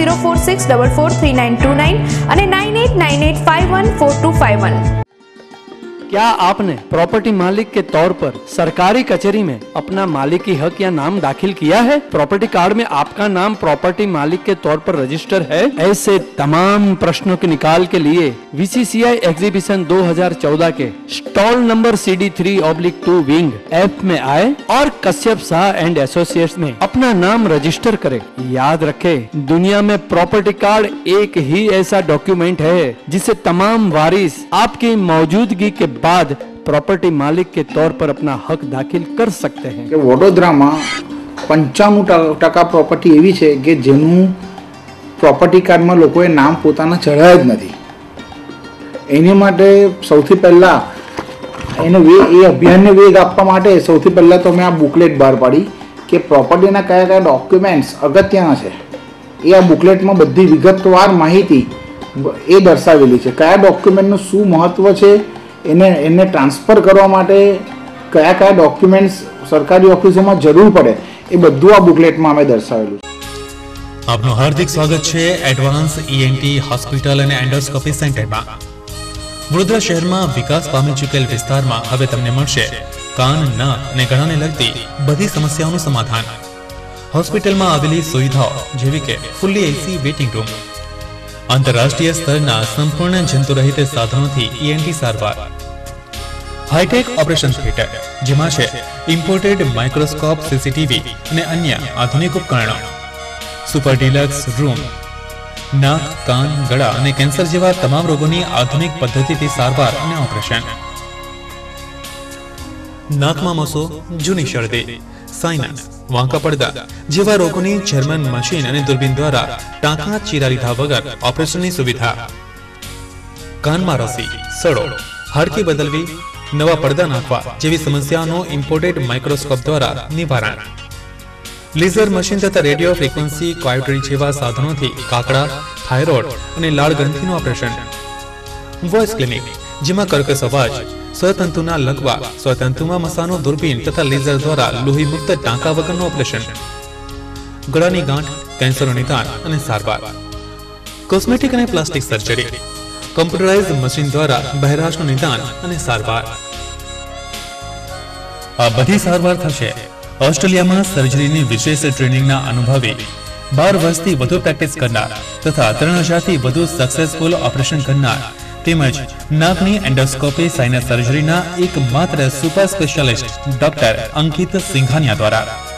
[SPEAKER 1] 7046443929 અને 9898514251.
[SPEAKER 20] क्या आपने प्रॉपर्टी मालिक के तौर पर सरकारी कचहरी में अपना मालिकी हक या नाम दाखिल किया है? प्रॉपर्टी कार्ड में आपका नाम प्रॉपर्टी मालिक के तौर पर रजिस्टर है? ऐसे तमाम प्रश्नों के निकाल के लिए VCCI एग्जीबिशन 2014 के stall number CD3/2 wing F में आए और कश्यप शाह एंड एसोसिएट्स में अपना नाम रजिस्टर करें। याद रखे, दुनिया में प्रॉपर्टी कार्ड एक ही ऐसा डॉक्यूमेंट है जिसे तमाम वारिस आपकी मौजूदगी के बाद प्रॉपर्टी मालिक के तौर पर अपना हक दाखिल कर सकते हैं।
[SPEAKER 2] કે વડોદરામાં 95% પ્રોપર્ટી એવી છે કે જેનું પ્રોપર્ટી કાર્ડમાં લોકોએ નામ પોતાના ચડાવ્યા જ નથી। એની માટે સૌથી પહેલાં એ અભિયાનને વેગ આપવા માટે સૌથી પહેલાં તો મેં આ બુકલેટ બહાર પાડી કે પ્રોપર્ટીના કયા કયા ડોક્યુમેન્ટ્સ અગત્યના છે। એ આ બુકલેટમાં બધી વિગતવાર માહિતી એ દર્શાવેલી છે। કયા ડોક્યુમેન્ટનું શું મહત્ત્વ છે, એને ટ્રાન્સફર કરવા માટે કયા કયા ડોક્યુમેન્ટ્સ સરકારી ઓફિસોમાં જરૂર પડે એ બધું આ બુકલેટમાં અમે દર્શાવેલું છે।
[SPEAKER 6] આપનું હાર્દિક સ્વાગત છે એડવાન્સ ENT હોસ્પિટલ અને એન્ડોસ્કોપી સેન્ટરમાં। વડોદરા શહેરમાં વિકાસ પામી ચૂકેલ વિસ્તારમાં હવે તમને મળશે કાન, નાક અને ગળાને લગતી બધી સમસ્યાઓનું સમાધાન। હોસ્પિટલમાં આવેલી સુવિધાઓ જેવી કે ફુલ્લી AC વેઇટિંગ રૂમ, આંતરરાષ્ટ્રીય સ્તરના સંપૂર્ણ જંતુરહિત સાધનોથી ENT સારવાર, હાઈટેક ઓપરેશન થિયેટર જેમાં છે ઇમ્પોર્ટેડ માઇક્રોસ્કોપ, CCTV અને અન્ય આધુનિક ઉપકરણો, સુપર ડિલક્સ રૂમ, નાક, કાન, ગળા અને કેન્સર જેવા તમામ રોગોની આધુનિક પદ્ધતિથી સારવાર અને ઓપરેશન, નાકમાં મસો, જૂની શરદી, સાઇનસ, વાંકા પડદા જેવા રોગોની જર્મન મશીન અને દૂરબીન દ્વારા ટાંકા ચીરા લીધા વગર ઓપરેશનની સુવિધા, કાનમાં રસી, સડો, હાડકી બદલવી, નવા પડદા નાખવા જેવી સમસ્યાઓનું ઇમ્પોર્ટેડ માઇક્રોસ્કોપ દ્વારા નિવારણ, લેઝર મશીન તથા રેડિયો ફ્રીક્વન્સી ક્વાયોટરી જેવા સાધનોથી કાકડા, થાઇરોઇડ અને લાળ ગ્રંથિનું ઓપરેશન, વોઇસ ક્લિનિક જેમાં કર્કશ અવાજ, સ્વતંતુના લકવા, સ્વતંતુમાં મસાનો દૂરબીન તથા લેઝર દ્વારા લોહી મુક્ત ટાંકા વગરનું ઓપરેશન, ગળાની ગાંઠ, કેન્સરનું નિદાન અને સારવાર, કોસ્મેટિક અને પ્લાસ્ટિક સર્જરી, કમ્પ્યુટરાઇઝ મશીન દ્વારા બહેરાશનું નિદાન અને સારવાર। આ બધી સારવાર થશે ઓસ્ટ્રેલિયામાં સર્જરીની વિશેષ ટ્રેનિંગના અનુભવી 12 વર્ષથી વધુ પ્રેક્ટિસ કરનાર તથા 3000થી વધુ સક્સેસફુલ ઓપરેશન કરનાર તેમજ નાકની એન્ડોસ્કોપી સાઇનસ સર્જરીના એકમાત્ર super specialist doctor Ankit Singhania દ્વારા।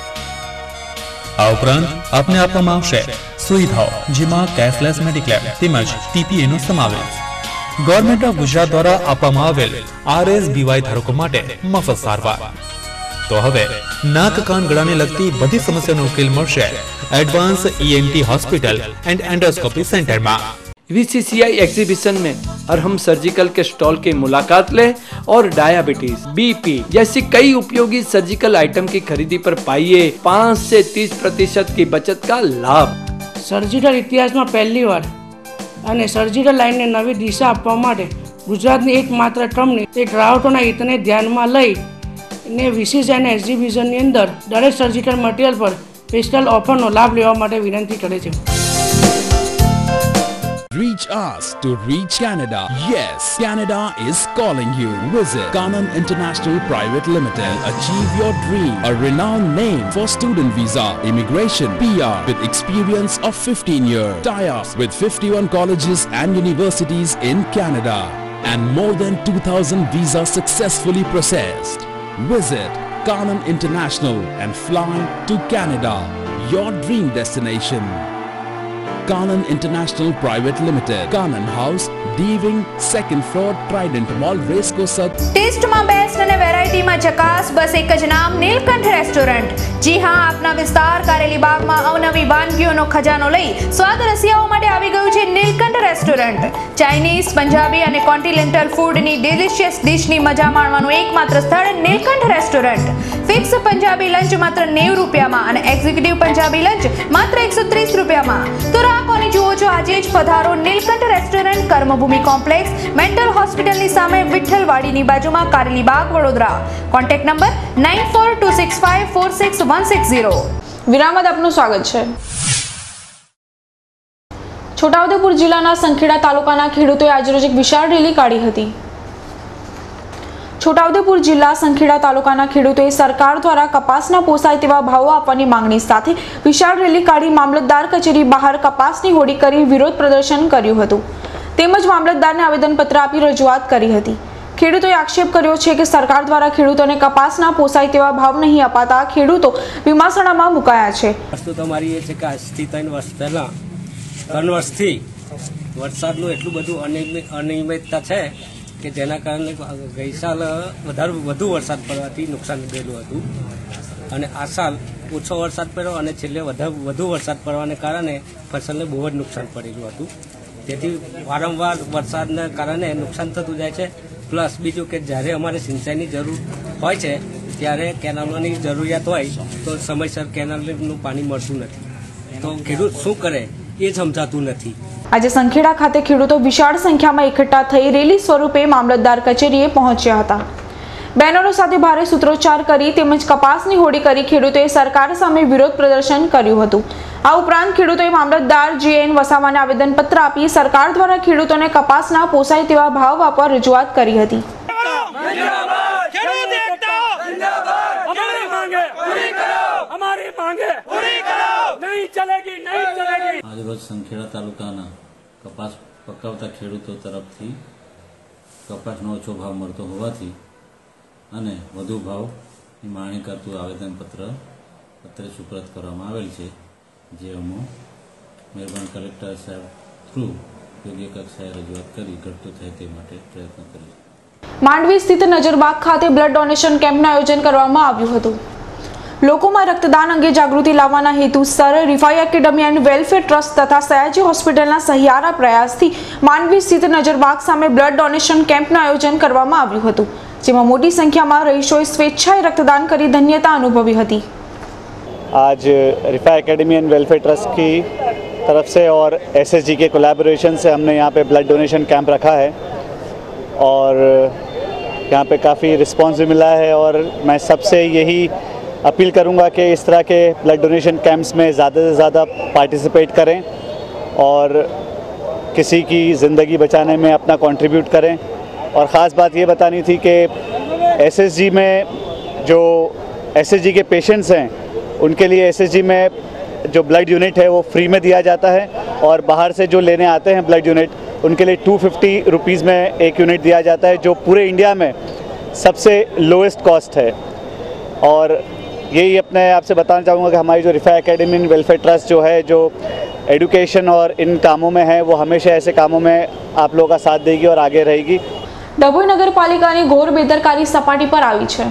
[SPEAKER 6] આ ઉપરાંત આપને આપવામાં આવશે સુવિધાઓ જેમાં કેશલેસ મેડિક્લેમ તેમજ TPA નો સમાવેશ, ગવર્મેન્ટ ઓફ ગુજરાત દ્વારા આપવામાં આવેલ RSBY ધારકો માટે મફત સારવાર। તો હવે નાક, કાન, ગળાને લગતી બધી સમસ્યાનો ઉકેલ મળશે advance ENT hospital and endoscopy સેન્ટરમાં।
[SPEAKER 20] VCCI एग्जीबिशन में अरहम सर्जिकल के स्टॉल की मुलाकात ले और डायबिटीज, BP जैसी कई उपयोगी सर्जिकल आइटम की खरीदी पर पाइए 5 से 30% की बचत का लाभ।
[SPEAKER 21] સર્જિકલ ઇતિહાસમાં પહેલીવાર અને સર્જિકલ લાઇનને નવી દિશા આપવા માટે ગુજરાતની એકમાત્ર કંપની તે ગ્રાહકોના હિતને ધ્યાનમાં લઈને VCCI એક્ઝિબિશનની અંદર દરેક સર્જિકલ મટીરિયલ પર સ્પેશિયલ ઓફરનો લાભ લેવા માટે વિનંતી કરે છે।
[SPEAKER 7] Reach us to reach Canada. Yes, Canada is calling you. Visit Kanan International Private Limited. Achieve your dream. A renowned name for student visa, immigration, PR with experience of 15 years. Tie-ups with 51 colleges and universities in Canada. And more than 2,000 visas successfully processed. Visit Kanan International and fly to Canada. Your dream destination. Kanan International Private Limited, Kanan House, D-Wing, 2nd floor, Trident Mall, Racecourse.
[SPEAKER 1] ટેસ્ટમાં best અને વેરાયટીમાં ચકાસ, બસ એક જ નામ, Nilkanth restaurant. જી હા, આપના વિસ્તાર કારેલી બાગમાં અવનવી વાનગીઓનો ખજાનો લઈ સ્વાદ રસિયાઓ માટે આવી ગયું છે નીલકંઠ રેસ્ટોરન્ટ। ચાઇનીઝ, પંજાબી અને કોન્ટિનેન્ટલ ફૂડની ડિલિશિયસ ડિશની મજા માણવાનું એકમાત્ર સ્થળ Neelkanth restaurant. Fix Punjabi lunch માત્ર 90 રૂપિયામાં અને એક્ઝિક્યુટિવ પંજાબી લંચ માત્ર 130 રૂપિયામાં। તો કોની જુઓ છો, આજે જ પધારો Neelkanth restaurant, Karmabhoomi complex, mental હોસ્પિટલની સામે, વિઠ્ઠલવાડીની બાજુમાં, કારેલી બાગ, વડોદરા। Contact number 9426546160। વિરામ બાદ આપનું સ્વાગત છે। છોટાઉદેપુર જિલ્લાના સંખેડા તાલુકાના ખેડૂતોએ આજરોજ એક વિશાળ રેલી કાઢી હતી। છોટાઉદેપુર જિલ્લા સંખેડા તાલુકાના ખેડૂતોએ સરકાર દ્વારા કપાસના પોસાય તેવા ભાવો આપવાની માંગણી સાથે વિશાળ રેલી કાઢી મામલતદાર કચેરી બહાર કપાસની હોડી કરી વિરોધ પ્રદર્શન કર્યું હતું તેમજ મામલતદારને આવેદનપત્ર આપી રજૂઆત કરી હતી। ખેડૂતોએ આક્ષેપ કર્યો છે કે સરકાર દ્વારા ખેડૂતોને કપાસના પોસાય તેવા ભાવ નહીં અપાતા ખેડૂતો વિમાસણામાં મુકાયા છે।
[SPEAKER 8] વસ્તુ તમારી એ છે કે આજથી 3 વર્ષ પહેલા 3 વર્ષથી વરસાદનું એટલું બધું અનિયમિતતા છે કે જેના કારણે ગઈ સાલ વધુ વરસાદ પડવાથી નુકસાન થયેલું હતું અને આ સાલ ઓછો વરસાદ પડ્યો અને છેલ્લે વધુ વરસાદ પડવાને કારણે ફસલને બહુ જ નુકસાન પડેલું હતું। તેથી વારંવાર વરસાદના કારણે નુકસાન થતું જાય છે। પ્લસ બીજું કે જ્યારે અમારે સિંચાઈની જરૂર હોય છે ત્યારે કેનાલોની જરૂરિયાત હોય તો સમયસર કેનાલનું પાણી મળતું નથી, તો ખેડૂત શું કરે એ સમજાતું નથી।
[SPEAKER 1] આજે સંખેડા ખાતે ખેડૂતો વિશાળ સંખ્યામાં એકઠા થઈ રેલી સ્વરૂપે મામલતદાર કચેરીએ પહોંચ્યા હતા। બેનરો સાથે ભારે સૂત્રોચ્ચાર કરી તેમજ કપાસની હોડી કરી ખેડૂતોએ સરકાર સામે વિરોધ પ્રદર્શન કર્યું હતું। આ ઉપરાંત ખેડૂતોએ મામલતદાર જે.એન. વસાવાને આવેદનપત્ર આપી સરકાર દ્વારા ખેડૂતોને કપાસના પોસાય તેવા ભાવ આપવા રજૂઆત કરી હતી।
[SPEAKER 9] આજરોજ સંખેડા તાલુકાના કપાસ પકાવતા ખેડૂતો તરફથી કપાસનો ઓછો ભાવ મળતો હોવાથી અને વધુ ભાવની માંગણી કરતું આવેદનપત્ર અત્રે સુપ્રત કરવામાં આવેલ છે, જે અમો મહેરબાન કલેક્ટર સાહેબ થ્રુ યોગ્ય કક્ષાએ રજૂઆત કરી ઘટતું થાય તે માટે પ્રયત્ન કરીશું।
[SPEAKER 1] માંડવી સ્થિત નજરબાગ ખાતે બ્લડ ડોનેશન કેમ્પનું આયોજન કરવામાં આવ્યું હતું। લોકોમાં રક્તદાન અંગે જાગૃતિ લાવવાના હેતુસર Rifai academy and welfare trust તથા સયાજી હોસ્પિટલના સહિયારા પ્રયાસથી માંડવી સ્થિત નજરબાગ સામે બ્લડ ડોનેશન કેમ્પનું આયોજન કરવામાં આવ્યું હતું, જેમાં મોટી સંખ્યામાં રહીશોએ સ્વેચ્છાએ रक्तदान કરી ધન્યતા અનુભવી હતી।
[SPEAKER 10] आज Rifai academy and welfare trust की तरफ से और एसएसजी के कोलैबोरेशन से हमने यहाँ पे ब्लड डोनेशन कैंप रखा है और यहाँ पे काफ़ी रिस्पांस भी मिला है और मैं सबसे यही अपील करूँगा कि इस तरह के ब्लड डोनेशन कैंप्स में ज़्यादा से ज़्यादा पार्टिसिपेट करें और किसी की ज़िंदगी बचाने में अपना कंट्रीब्यूट करें। और ख़ास बात ये बतानी थी कि एसएसजी में जो एसएसजी के पेशेंट्स हैं उनके लिए एसएसजी में जो ब्लड यूनिट है वो फ्री में दिया जाता है और बाहर से जो लेने आते हैं ब्लड यूनिट उनके लिए 250 रुपीज़ में एक यूनिट दिया जाता है, जो पूरे इंडिया में सबसे लोएस्ट कॉस्ट है। और यही अपने आपसे बताना चाहूँगा कि हमारी जो Rifai academy and welfare trust जो है, जो एडुकेशन और इन कामों में है, वो हमेशा ऐसे कामों में आप लोगों का साथ देगी और आगे रहेगी।
[SPEAKER 1] ડભોઈ નગરપાલિકાની ઘોર બેદરકારી સપાટી પર આવી છે।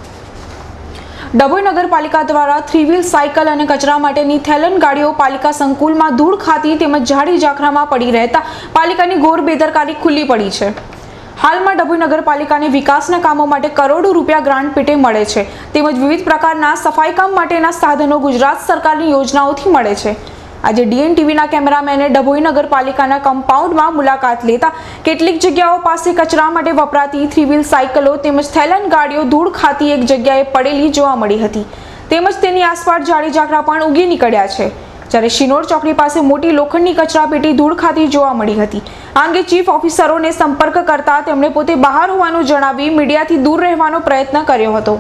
[SPEAKER 1] ડભોઈ નગરપાલિકા દ્વારા 3 વ્હીલ સાયકલ અને કચરા માટેની થેલન ગાડીઓ પાલિકા સંકુલમાં ધૂળ ખાતી તેમજ ઝાડી ઝાખરામાં પડી રહેતા પાલિકાની ઘોર બેદરકારી ખુલ્લી પડી છે। હાલમાં ડભોઈ નગરપાલિકાને વિકાસના કામો માટે કરોડો રૂપિયા ગ્રાન્ટ પેટે મળે છે તેમજ વિવિધ પ્રકારના સફાઈ કામ માટેના સાધનો ગુજરાત સરકારની યોજનાઓથી મળે છે। આજે ડીએનટીવીના કેમેરામેને ડભોઈ નગરપાલિકાના કમ્પાઉન્ડમાં મુલાકાત લેતા કેટલીક જગ્યાઓ પાસે કચરા માટે વપરાતી 3 વ્હીલ સાયકલો તેમજ થેલન ગાડીઓ ધૂળ ખાતી એક જગ્યાએ પડેલી જોવા મળી હતી તેમજ તેની આસપાસ ઝાડી ઝાકરા પણ ઉગી નીકળ્યા છે, જ્યારે શિનોર ચોકડી પાસે મોટી લોખંડની કચરા પેટી ધૂળ ખાતી જોવા મળી હતી। આ અંગે ચીફ ઓફિસરોને સંપર્ક કરતા તેમણે પોતે બહાર હોવાનું જણાવી મીડિયાથી દૂર રહેવાનો પ્રયત્ન કર્યો હતો।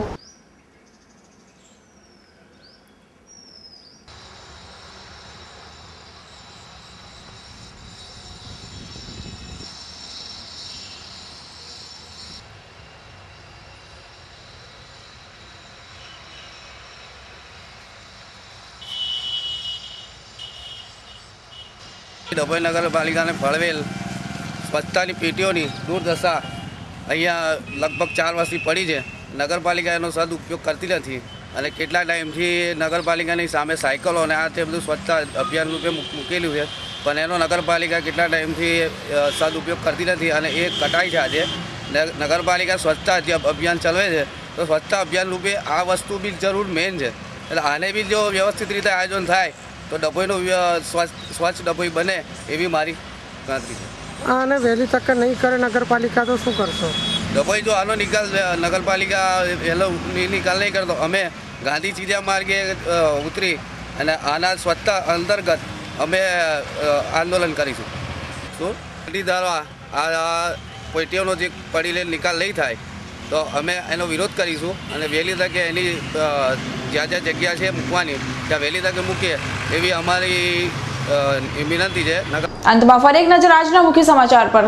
[SPEAKER 13] ડભોઈ નગરપાલિકાને ફળવેલ સ્વચ્છતાની પેટીઓની દુર્દશા અહીંયા લગભગ 4 વર્ષથી પડી છે। નગરપાલિકા એનો સદુપયોગ કરતી નથી અને કેટલા ટાઈમથી નગરપાલિકાની સામે સાયકલો અને આ તે બધું સ્વચ્છતા અભિયાન રૂપે મૂકેલું છે, પણ એનો નગરપાલિકા કેટલા ટાઈમથી સદુપયોગ કરતી નથી અને એ કટાઈ છે। આજે નગરપાલિકા સ્વચ્છતા અભિયાન ચલાવે છે, તો સ્વચ્છતા અભિયાન રૂપે આ વસ્તુ બી જરૂર મેઇન છે, એટલે આને બી જો વ્યવસ્થિત રીતે આયોજન થાય તો ડભોઈનું સ્વચ્છ ડભોઈ બને એવી મારી ગણતરી છે।
[SPEAKER 25] આને વહેલી તકે નહીં કરે નગરપાલિકા તો શું કરશો?
[SPEAKER 13] ડભોઈ જો આનો નિકાલ નગરપાલિકા વહેલો નિકાલ નહીં કરતો અમે ગાંધી ચીજા માર્ગે ઉતરી અને આના સ્વચ્છતા અંતર્ગત અમે આંદોલન કરીશું। શું ધારો આ પેટીઓનો જે પડી નિકાલ નહીં થાય તો અમે એનો વિરોધ કરીશું અને વહેલી તકે એની જ્યાં જ્યાં જગ્યા છે મૂકવાની ત્યાં વહેલી તકે મૂકીએ એવી અમારી વિનંતી છે।
[SPEAKER 1] અંતમાં ફરી એક નજર આજના મુખ્ય સમાચાર પર।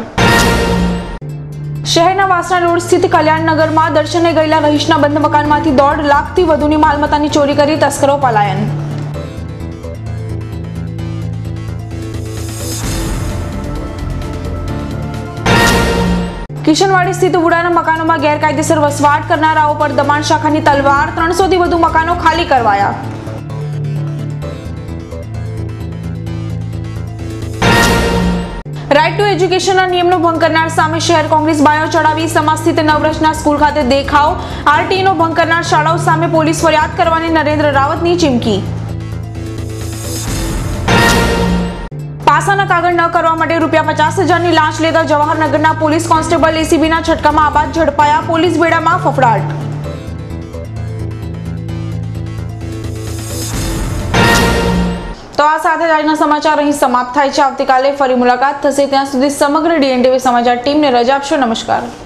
[SPEAKER 1] શહેરના વાસણા રોડ સ્થિત કલ્યાણનગરમાં દર્શને ગયેલા રહીશના બંધ મકાનમાંથી 1.5 લાખથી વધુની માલમત્તાની ચોરી કરી તસ્કરો પલાયન। કિશનવાડી સ્થિત વુડાના મકાનોમાં ગેરકાયદેસર વસવાટ કરનારાઓ પર દમણ શાખાની તલવાર, 300 થી વધુ મકાનો ખાલી કરવાયા। રાઇટ ટુ એજ્યુકેશનના નિયમનો ભંગ કરનાર સામે શહેર કોંગ્રેસ બાયો ચડાવી। સમાજ સ્થિત નવરસના સ્કૂલ ખાતે દેખાવ, આરટીઈનો ભંગ કરનાર શાળાઓ સામે પોલીસ ફરિયાદ કરવાની નરેન્દ્ર રાવતની ચીમકી। પાસાના કાગળ ન કરવા માટે ₹50,000ની લાંચ લેતા જવાહરનગરના પોલીસ કોન્સ્ટેબલ એસીબીના છટકામાં આબાદ ઝડપાયા। પોલીસ બેડામાં ફફડાટ। તો આ સાથે આજના સમાચાર અહીં સમાપ્ત થાય છે। આવતીકાલે ફરી મુલાકાત થશે, ત્યાં સુધી સમગ્ર ડીએનટીવી સમાચાર ટીમને રજા આપશો। નમસ્કાર।